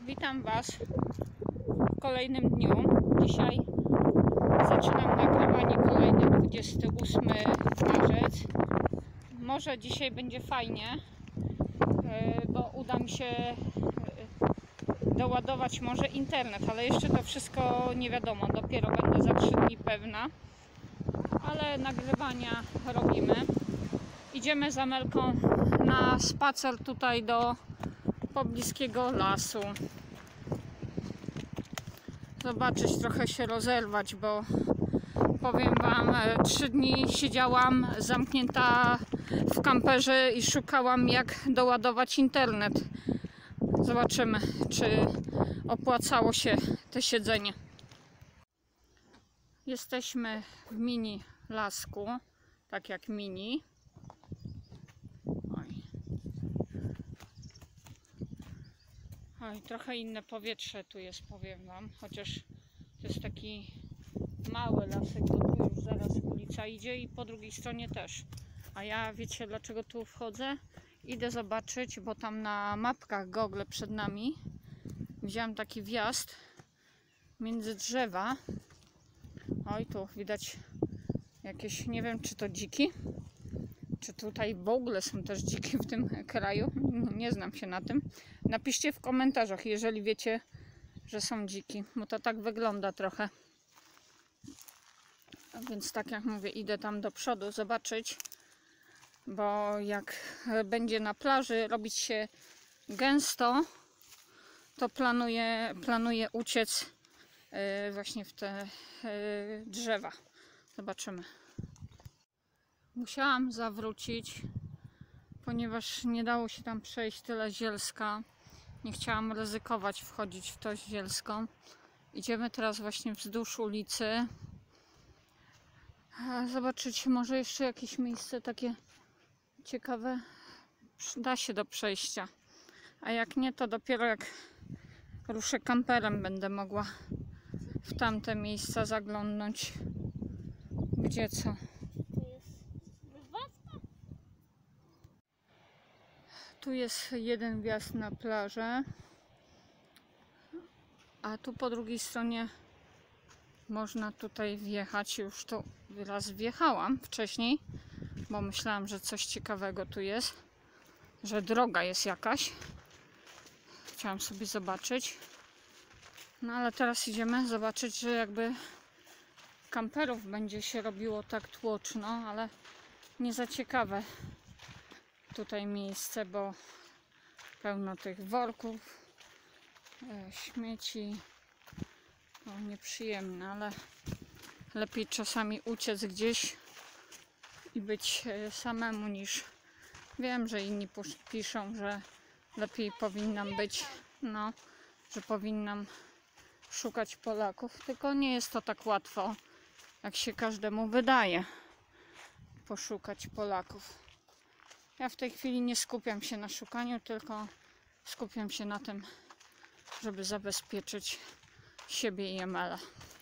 Witam Was w kolejnym dniu. Dzisiaj zaczynam nagrywanie kolejny 28 marzec. Może dzisiaj będzie fajnie, bo uda mi się doładować może internet, ale jeszcze to wszystko nie wiadomo. Dopiero będę za 3 dni pewna. Ale nagrywania robimy. Idziemy z Amelką na spacer tutaj do pobliskiego lasu. Zobaczyć, trochę się rozerwać, bo powiem Wam, 3 dni siedziałam zamknięta w kamperze i szukałam, jak doładować internet. Zobaczymy, czy opłacało się to siedzenie. Jesteśmy w mini lasku, tak jak mini. Oj, trochę inne powietrze tu jest, powiem Wam, chociaż to jest taki mały lasek, bo tu już zaraz ulica idzie i po drugiej stronie też. A ja, wiecie dlaczego tu wchodzę? Idę zobaczyć, bo tam na mapkach Google przed nami widziałam taki wjazd między drzewa. Oj, tu widać jakieś, nie wiem, czy to dziki, czy tutaj w ogóle są też dziki w tym kraju. Nie znam się na tym. Napiszcie w komentarzach, jeżeli wiecie, że są dziki, bo to tak wygląda trochę. Więc tak jak mówię, idę tam do przodu zobaczyć, bo jak będzie na plaży robić się gęsto, to planuję uciec właśnie w te drzewa. Zobaczymy. Musiałam zawrócić, ponieważ nie dało się tam przejść tyle zielska. Nie chciałam ryzykować wchodzić w to zielsko. Idziemy teraz właśnie wzdłuż ulicy. Zobaczyć może jeszcze jakieś miejsce takie ciekawe. Da się do przejścia. A jak nie, to dopiero jak ruszę kamperem będę mogła w tamte miejsca zaglądnąć. Gdzie co? Tu jest jeden wjazd na plażę, a tu po drugiej stronie można tutaj wjechać. Już tu raz wjechałam wcześniej, bo myślałam, że coś ciekawego tu jest, że droga jest jakaś. Chciałam sobie zobaczyć. No ale teraz idziemy zobaczyć, że jakby kamperów będzie się robiło tak tłoczno, ale nie za ciekawe tutaj miejsce, bo pełno tych worków, śmieci. O, nieprzyjemne, ale lepiej czasami uciec gdzieś i być samemu niż... Wiem, że inni piszą, że lepiej powinnam być, no, że powinnam szukać Polaków, tylko nie jest to tak łatwo, jak się każdemu wydaje, poszukać Polaków. Ja w tej chwili nie skupiam się na szukaniu, tylko skupiam się na tym, żeby zabezpieczyć siebie i Emela.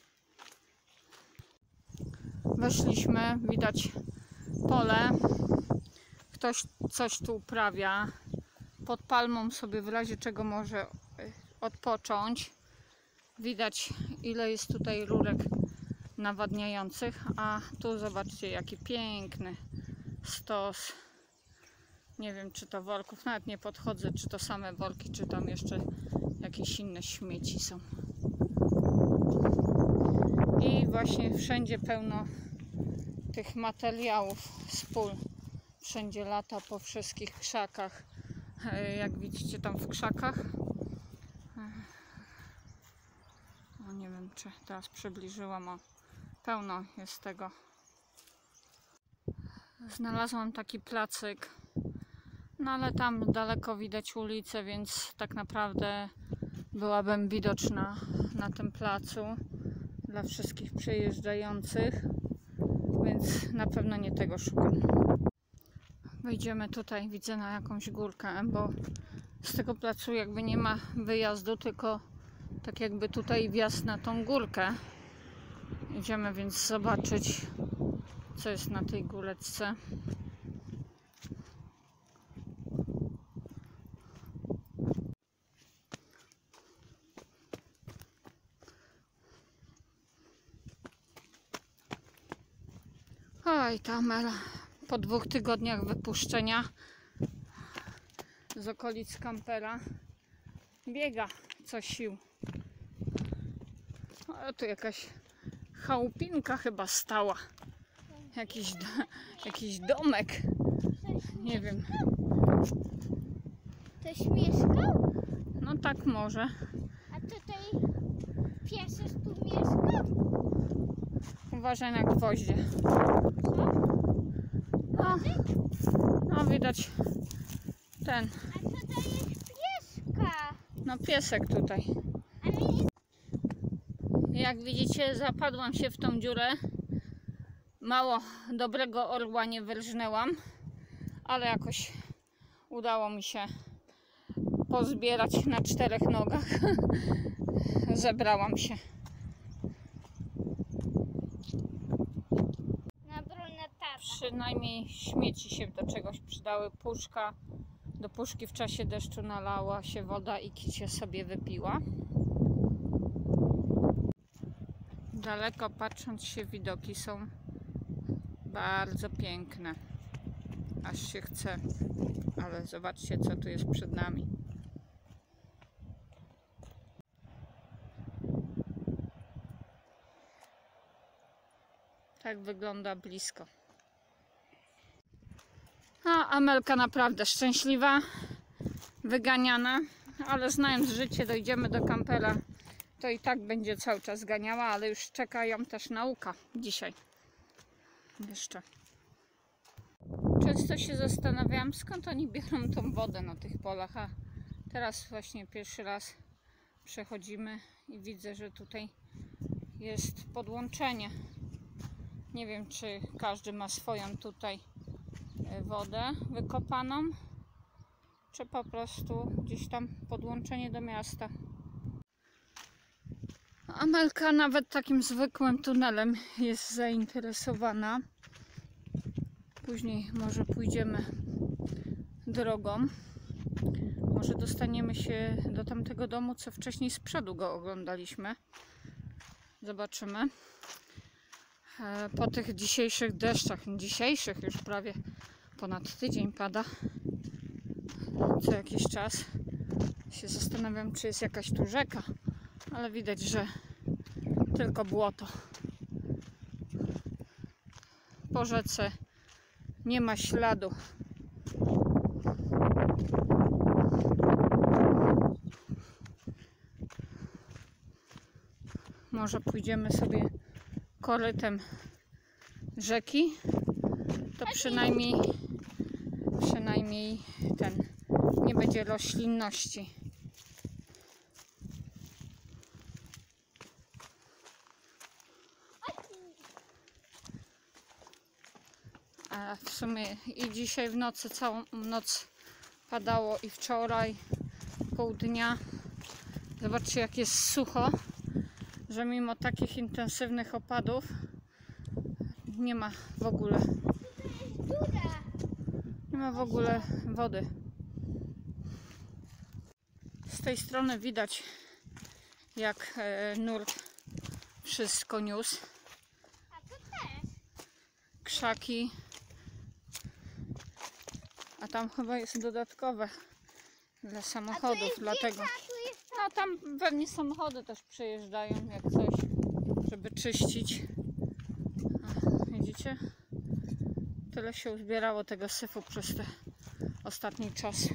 Weszliśmy, widać pole. Ktoś coś tu uprawia. Pod palmą sobie w razie czego może odpocząć. Widać, ile jest tutaj rurek nawadniających. A tu zobaczcie, jaki piękny stos. Nie wiem, czy to worków, nawet nie podchodzę, czy to same worki, czy tam jeszcze jakieś inne śmieci są. I właśnie wszędzie pełno tych materiałów z pól. Wszędzie lata po wszystkich krzakach. Jak widzicie tam w krzakach. No nie wiem, czy teraz przybliżyłam. O, pełno jest tego. Znalazłam taki placyk. No ale tam daleko widać ulicę, więc tak naprawdę byłabym widoczna na tym placu dla wszystkich przejeżdżających, więc na pewno nie tego szukam. Wejdziemy tutaj, widzę, na jakąś górkę, bo z tego placu jakby nie ma wyjazdu, tylko tak jakby tutaj wjazd na tą górkę. Idziemy więc zobaczyć, co jest na tej góreczce. Oj, ta Amela po 2 tygodniach wypuszczenia z okolic kampera biega co sił. O, tu jakaś chałupinka chyba stała. Jakiś domek. Nie wiem. Ktoś mieszkał? No tak może. A tutaj piesek tu mieszkał? Uważaj na gwoździe. Co? No widać ten. A tutaj jest pieska. No piesek tutaj. A my nie... Jak widzicie, zapadłam się w tą dziurę. Mało dobrego orła nie wyrżnęłam, ale jakoś udało mi się pozbierać na 4 nogach. Zebrałam się. Na bronę tata. Przynajmniej śmieci się do czegoś przydały. Puszka. Do puszki w czasie deszczu nalała się woda i Kicia sobie wypiła. Daleko patrząc się widoki są bardzo piękne. Aż się chce. Ale zobaczcie, co tu jest przed nami. Tak wygląda blisko. A Amelka naprawdę szczęśliwa, wyganiana, ale znając życie, dojdziemy do kampera, to i tak będzie cały czas ganiała, ale już czeka ją też nauka dzisiaj. Jeszcze. Często się zastanawiałam, skąd oni biorą tą wodę na tych polach, a teraz właśnie pierwszy raz przechodzimy i widzę, że tutaj jest podłączenie. Nie wiem, czy każdy ma swoją tutaj wodę wykopaną, czy po prostu gdzieś tam podłączenie do miasta. Amelka nawet takim zwykłym tunelem jest zainteresowana. Później może pójdziemy drogą. Może dostaniemy się do tamtego domu, co wcześniej z przodu go oglądaliśmy. Zobaczymy. Po tych dzisiejszych deszczach, dzisiejszych już prawie ponad tydzień pada, co jakiś czas się zastanawiam, czy jest jakaś tu rzeka, ale widać, że tylko błoto. Po rzece nie ma śladu. Może pójdziemy sobie korytem rzeki, to przynajmniej nie będzie roślinności. A w sumie i dzisiaj w nocy, całą noc padało i wczoraj, pół dnia. Zobaczcie, jak jest sucho, że mimo takich intensywnych opadów nie ma w ogóle wody. Z tej strony widać, jak nurt wszystko niósł. A to też. Krzaki. A tam chyba jest dodatkowe dla samochodów, dlatego. No tam pewnie samochody też przyjeżdżają jak coś, żeby czyścić. O, widzicie? Tyle się uzbierało tego syfu przez ten ostatni czas.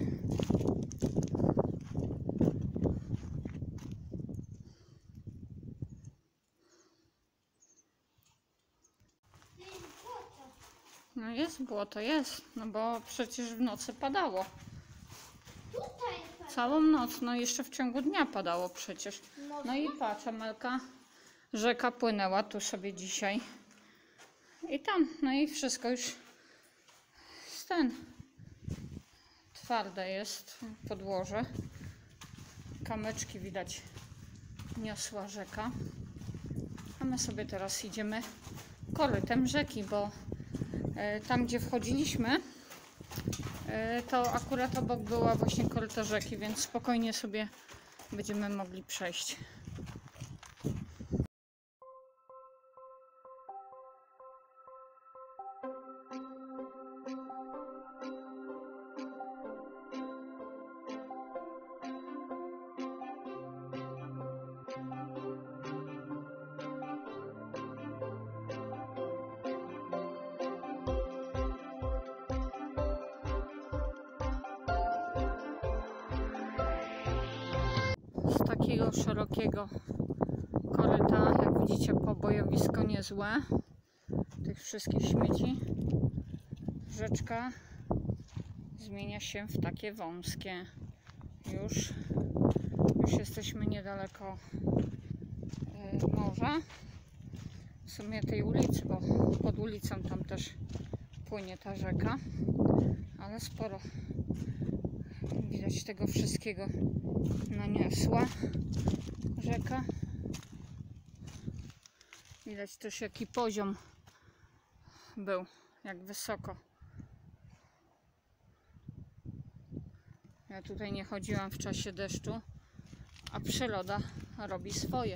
No jest błoto, jest, no bo przecież w nocy padało. Całą noc, no jeszcze w ciągu dnia padało przecież. No i patrz, Amelka, rzeka płynęła tu sobie dzisiaj. I tam, no i wszystko już twarde jest podłoże. Kamyczki widać niosła rzeka. A my sobie teraz idziemy korytem rzeki, bo tam, gdzie wchodziliśmy, to akurat obok była właśnie koryto rzeki, więc spokojnie sobie będziemy mogli przejść. z takiego szerokiego koryta, jak widzicie, pobojowisko niezłe tych wszystkich śmieci, rzeczka zmienia się w takie wąskie. Już jesteśmy niedaleko morza, w sumie tej ulicy, bo pod ulicą tam też płynie ta rzeka, ale sporo widać tego wszystkiego naniosła rzeka. Widać też, jaki poziom był, jak wysoko. Ja tutaj nie chodziłam w czasie deszczu, a przyroda robi swoje.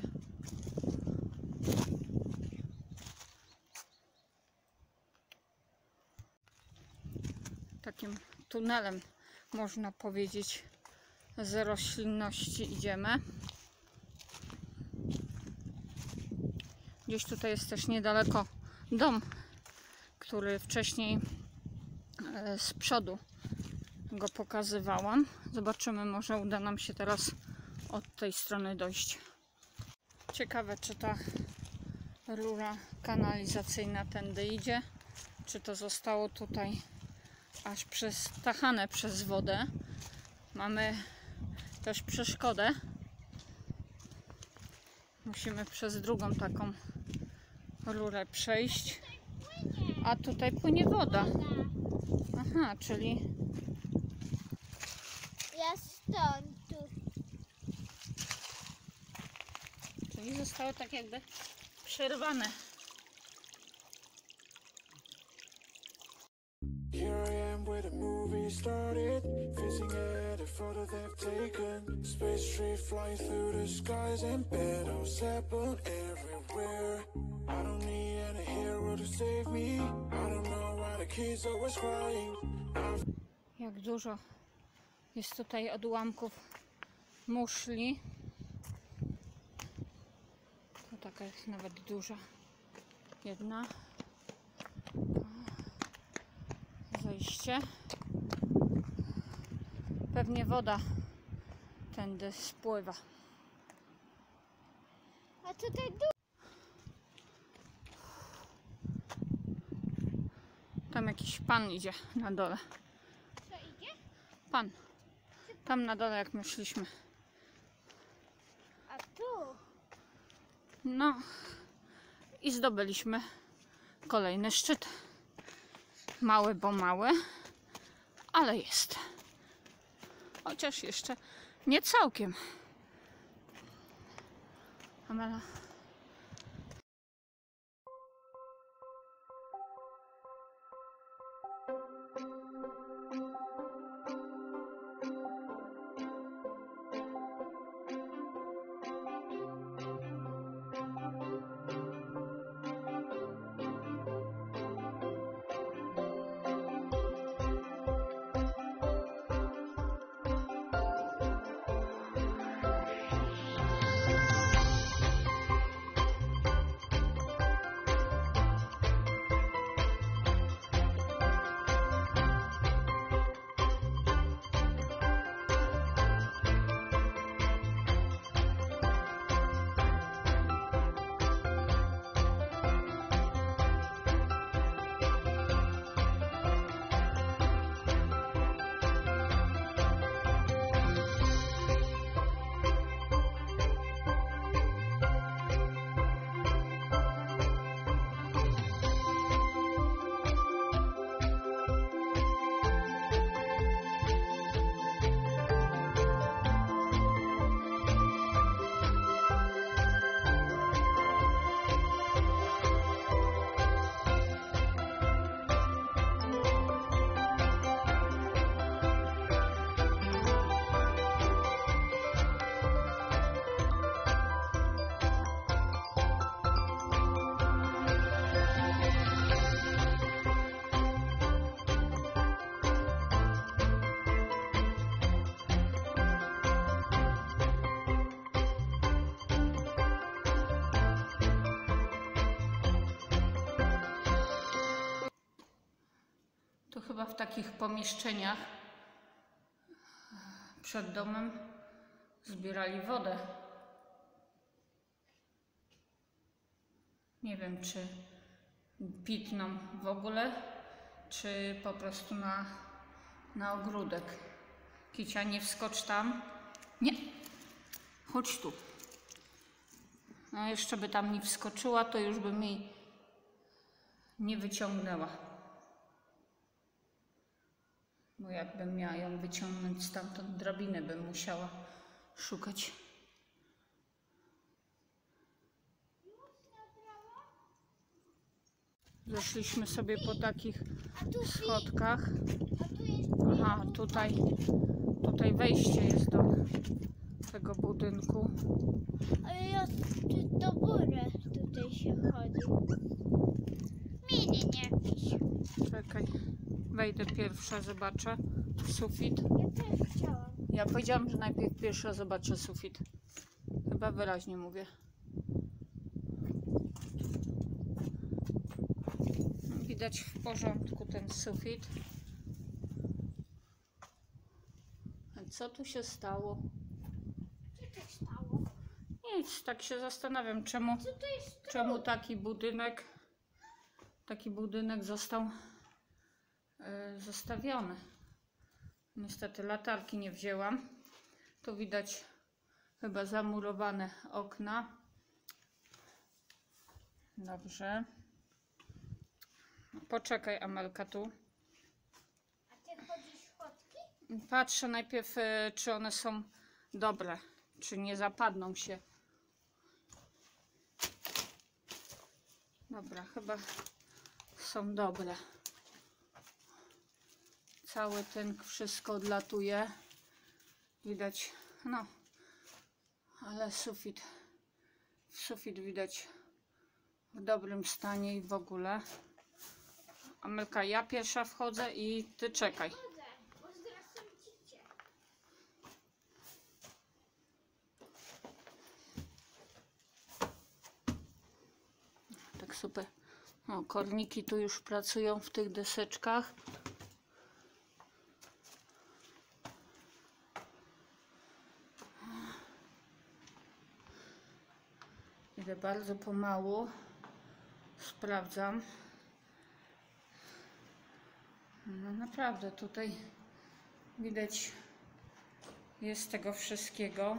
Takim tunelem, można powiedzieć, z roślinności idziemy. Gdzieś tutaj jest też niedaleko dom, który wcześniej z przodu go pokazywałam. Zobaczymy, może uda nam się teraz od tej strony dojść. Ciekawe, czy ta rura kanalizacyjna tędy idzie, czy to zostało tutaj aż przestachane przez wodę. Mamy też przeszkodę. Musimy przez drugą taką rurę przejść. A tutaj płynie woda. Aha, czyli Ja stąd tu. Czyli zostały tak jakby przerwane. Here I am where the movie started, facing at a photo they've taken. Space tree flying through the skies and battles happen everywhere. I don't need any hero to save me. I don't know why the kids always crying. Jak dużo jest tutaj odłamków muszli. To taka jest nawet duża. Jedna. Zejście. Pewnie woda tędy spływa. A tutaj Tam jakiś pan idzie na dole. co idzie? Pan. Tam na dole, jak my szliśmy. A tu? No i zdobyliśmy kolejny szczyt. Mały, bo mały, ale jest. Chociaż jeszcze nie całkiem. Amela. Tu chyba w takich pomieszczeniach przed domem zbierali wodę. Nie wiem, czy pitną w ogóle, czy po prostu na ogródek. Kicia, nie wskocz tam. Nie. Chodź tu. No jeszcze by tam nie wskoczyła, to już by mi nie wyciągnęła. Bo jakbym miała ją wyciągnąć stamtąd, drabinę bym musiała szukać. Zeszliśmy sobie po takich schodkach. A tu jest Aha, tutaj wejście jest do tego budynku. ale ja tu do góry tutaj się chodzi. Mini jakiś. Czekaj, wejdę pierwsza, zobaczę sufit. Ja też chciałam. Ja powiedziałam, że najpierw pierwsza zobaczę sufit. Chyba wyraźnie mówię. Widać w porządku ten sufit. A co tu się stało? Co to stało? Nic, tak się zastanawiam, czemu Co to jest? czemu taki budynek został zostawiony. Niestety latarki nie wzięłam. Tu widać chyba zamurowane okna. Dobrze. Poczekaj, Amelka, tu. A ty chodzisz schodki? Patrzę najpierw, czy one są dobre, czy nie zapadną się. Dobra, chyba są dobre. Cały tynk, wszystko odlatuje. Widać, no, ale sufit widać w dobrym stanie i w ogóle. Amelka, ja pierwsza wchodzę i ty czekaj. Chodzę, bo zaraz są cicie. Tak super. O, korniki tu już pracują w tych deseczkach. Idę bardzo pomału. Sprawdzam. No naprawdę tutaj widać jest tego wszystkiego.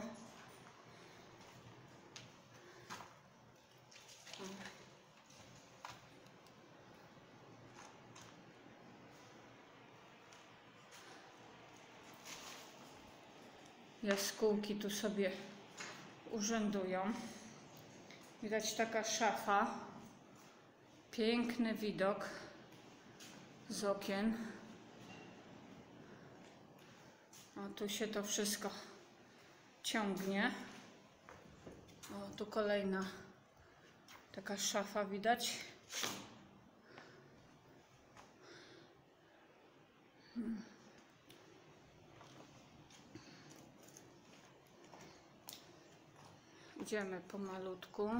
Jaskółki tu sobie urzędują. Widać taka szafa. Piękny widok z okien. O, tu się to wszystko ciągnie. O, tu kolejna taka szafa widać. Idziemy pomalutku.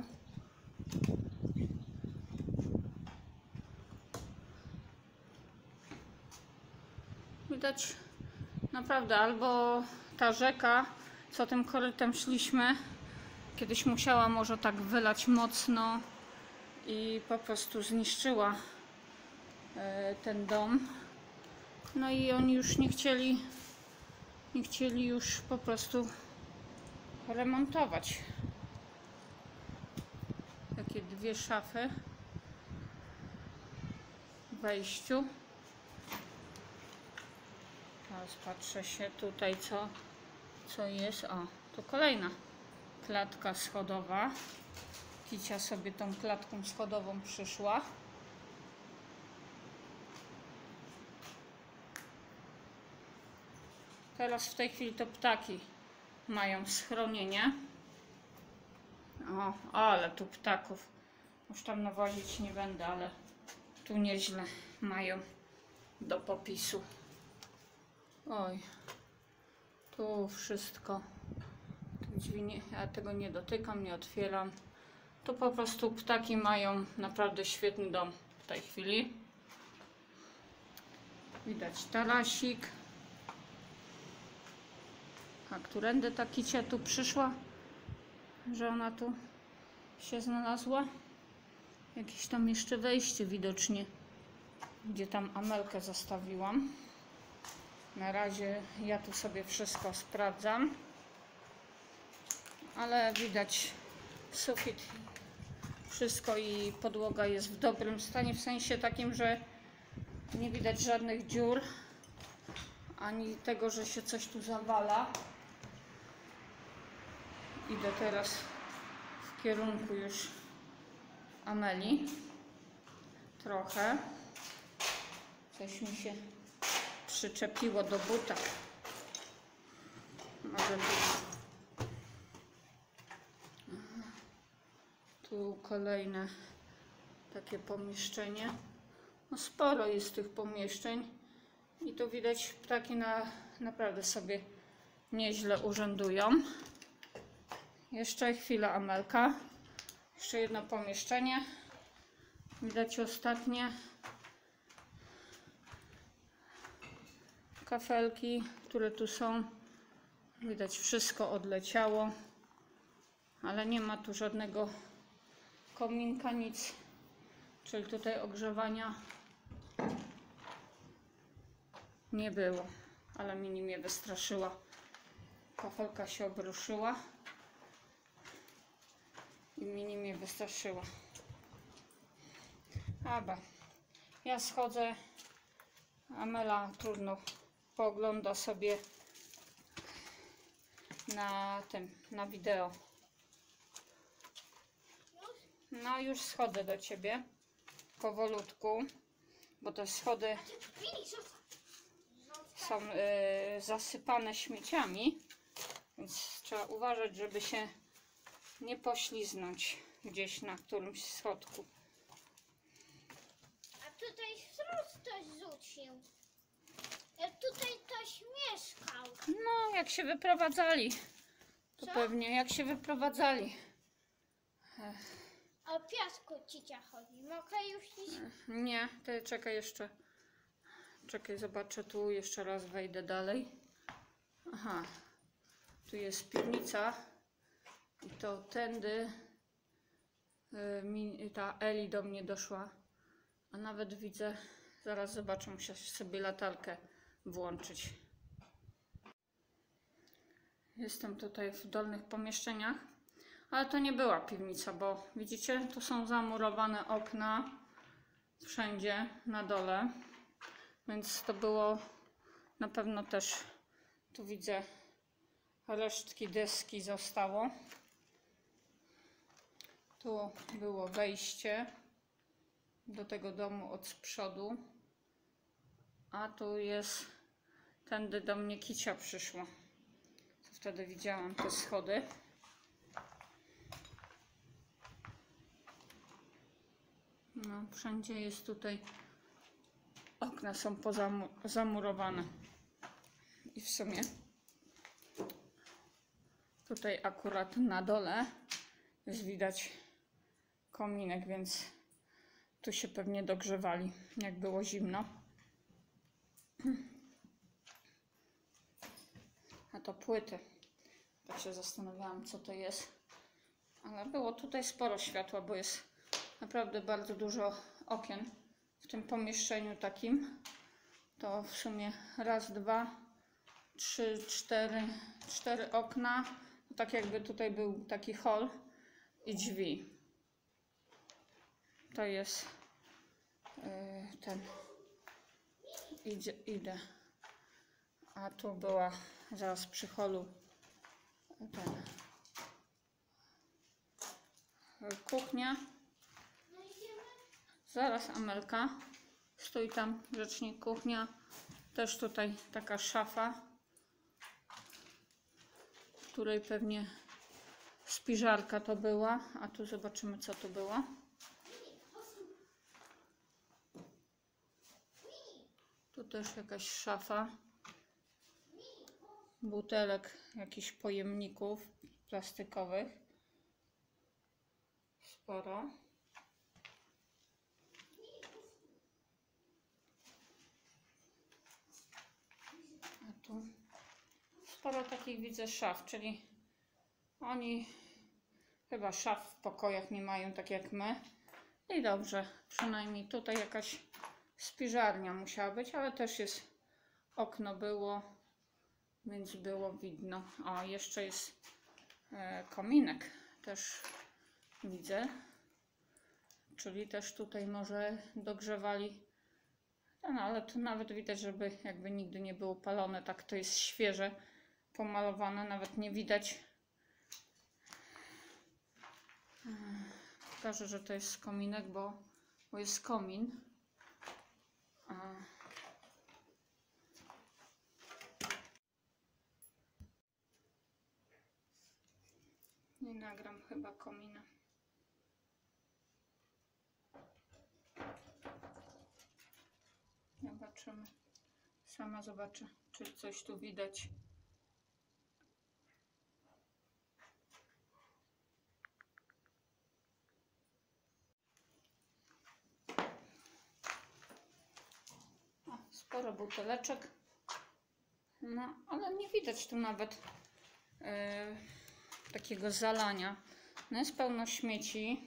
Widać naprawdę albo ta rzeka, co tym korytem szliśmy, kiedyś musiała może tak wylać mocno i po prostu zniszczyła ten dom. No i oni już nie chcieli już po prostu remontować. Takie dwie szafy w wejściu. Teraz patrzę się tutaj, co jest. O, tu kolejna klatka schodowa. Kicia sobie tą klatką schodową przyszła. Teraz w tej chwili to ptaki mają schronienie. O, ale tu ptaków. Już tam nawozić nie będę, ale tu nieźle mają do popisu. Oj, tu wszystko. Drzwi nie, ja tego nie dotykam, nie otwieram. Tu po prostu ptaki mają naprawdę świetny dom w tej chwili. Widać tarasik. A A którędy ta Kicia tu przyszła? Że ona tu się znalazła? Jakieś tam jeszcze wejście widocznie, gdzie tam Amelkę zostawiłam. Na razie ja tu sobie wszystko sprawdzam. Ale widać sufit, wszystko i podłoga jest w dobrym stanie. W sensie takim, że nie widać żadnych dziur. Ani tego, że się coś tu zawala. Idę teraz w kierunku już Ameli. Trochę. Coś mi się przyczepiło do buta. Może być. Tu kolejne takie pomieszczenie. No sporo jest tych pomieszczeń. I tu widać, ptaki naprawdę sobie nieźle urzędują. Jeszcze chwila, Amelka. Jeszcze jedno pomieszczenie. Widać ostatnie. Kafelki, które tu są. Widać, wszystko odleciało. Ale nie ma tu żadnego kominka, nic. Czyli tutaj ogrzewania nie było, ale Mini mnie wystraszyła. Kafelka się obruszyła i Mini mnie wystraszyła. Aba, ja schodzę. Amela trudno poogląda sobie na wideo. No już schodzę do ciebie powolutku, bo te schody są zasypane śmieciami, więc trzeba uważać, żeby się nie pośliznąć gdzieś na którymś schodku. A tutaj wzrost ktoś rzucił. Tutaj ktoś mieszkał. No, jak się wyprowadzali, to Co? pewnie jak się wyprowadzali. O piasku Cicia chodzi. Mogę już iść? Nie, ty czekaj jeszcze. Czekaj, zobaczę tu, jeszcze raz wejdę dalej. Aha, tu jest piwnica i to tędy ta Eli do mnie doszła, a nawet widzę, zaraz zobaczę, muszę sobie latarkę włączyć. Jestem tutaj w dolnych pomieszczeniach, ale to nie była piwnica, bo widzicie, tu są zamurowane okna wszędzie na dole. Więc to było na pewno też, tu widzę, resztki deski zostało. Tu było wejście do tego domu od przodu. A tu jest, tędy do mnie Kicia przyszła. Wtedy widziałam te schody. No, wszędzie jest tutaj. Okna są zamurowane. I w sumie tutaj akurat na dole jest widać kominek, więc tu się pewnie dogrzewali, jak było zimno. A to płyty. Tak się zastanawiałam, co to jest. Ale było tutaj sporo światła, bo jest naprawdę bardzo dużo okien. W tym pomieszczeniu takim to w sumie raz, dwa, trzy, cztery okna. Tak jakby tutaj był taki hol i drzwi. To jest ten. Idę. A tu była zaraz przy holu ten kuchnia. Zaraz, Amelka, stój tam grzecznie, kuchnia. Też tutaj taka szafa, w której pewnie spiżarka to była. A tu zobaczymy, co to było. Tu też jakaś szafa. Butelek, jakichś pojemników plastikowych. Sporo. Tu sporo takich widzę szaf, czyli oni chyba szaf w pokojach nie mają tak jak my. I dobrze, przynajmniej tutaj jakaś spiżarnia musiała być, ale też jest okno było, więc było widno. O, jeszcze jest kominek też widzę, czyli też tutaj może dogrzewali. No, ale tu nawet widać, żeby jakby nigdy nie było palone, tak to jest świeże pomalowane, nawet nie widać. Pokażę, że to jest kominek, bo jest komin. Nie nagram chyba komina. Zobaczymy. Sama zobaczę, czy coś tu widać. O, sporo buteleczek. No, ale nie widać tu nawet takiego zalania. No jest pełno śmieci.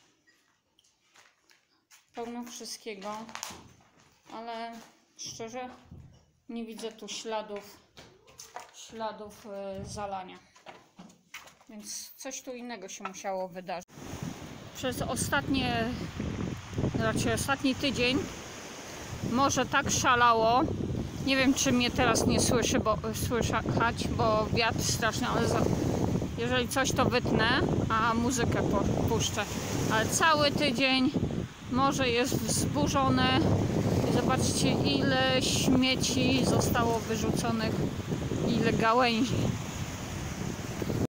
Pełno wszystkiego. Ale szczerze nie widzę tu śladów zalania. Więc coś tu innego się musiało wydarzyć. Przez ostatni tydzień morze tak szalało. Nie wiem, czy mnie teraz nie słychać, bo wiatr straszny, ale jeżeli coś to wytnę, a muzykę puszczę. Ale cały tydzień morze jest wzburzone. I zobaczcie, ile śmieci zostało wyrzuconych, ile gałęzi.